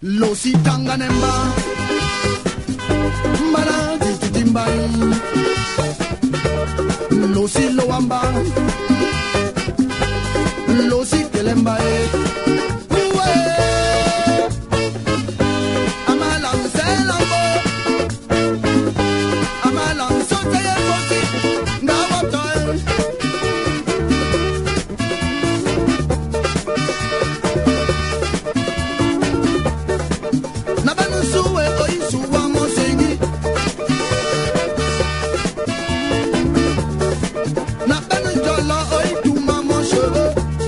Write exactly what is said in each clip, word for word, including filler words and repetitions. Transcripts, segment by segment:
Losi tanganemba Mbana tititimbai Losi loamba Losi kelembae Uwe Amalang selambo Amalang soteye fosi Ngawatoe Nabanu suwe oisuwa mosengi Nabanu jolo oituma moshewe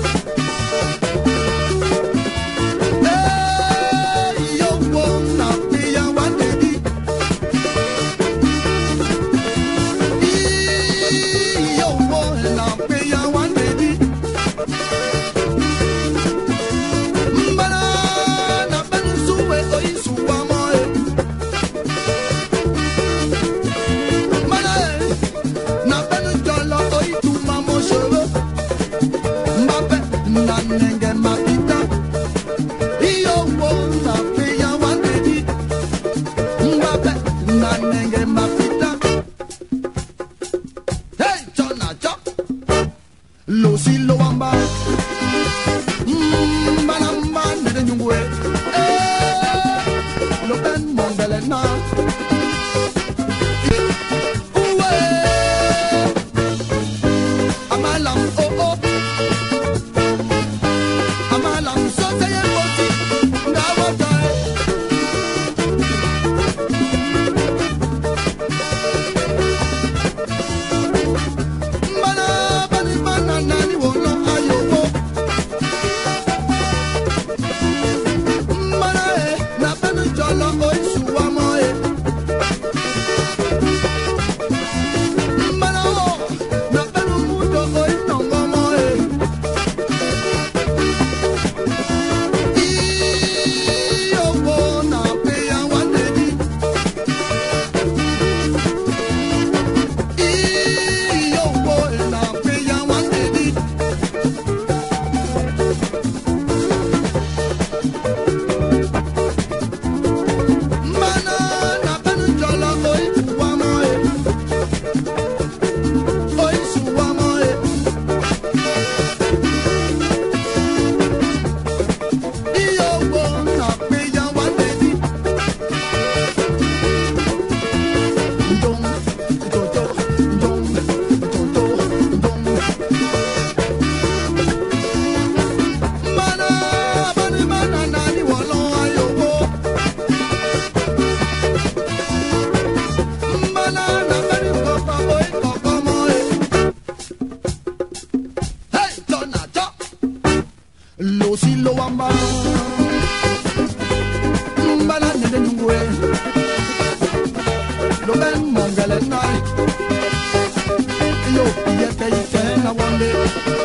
Eh yo wo na piya wadedi Yo wo na piya wadedi Mbana nabanu suwe oisuwa moe Mbana nabanu jolo oituma moshewe Mbape nanenge mapita Iyo wo na piya wadedi Mbape nanenge mapita Hey chona cho Losi loamba Mbana mbana de nyungwe Eh Lopen mongele na Uwe Amalam oh oh Amalam soteye fosi Ngawatoe Mbana bani bana nani wono ayobo Mbana eh na banu jolo oisuwa moe Mbana oh na banu mudo oinongo moe Iyo wo na peya wadedi Iyo wo na peya wadedi Mbana na banu jolo oisuwa moe Oisuwa moe Iyo wo na peya wadedi Ndong jojo ndong jojo ndong Mbana bani bana nani wolo ayobo Mbana na bani papa oi koko moe Hey chona cho Losi loamba Mbana nene nyungwe Loben mongele nai Yo yeke yike na wande